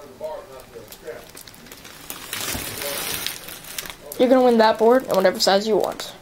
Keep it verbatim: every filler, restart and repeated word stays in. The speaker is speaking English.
You're gonna win that board in whatever size you want.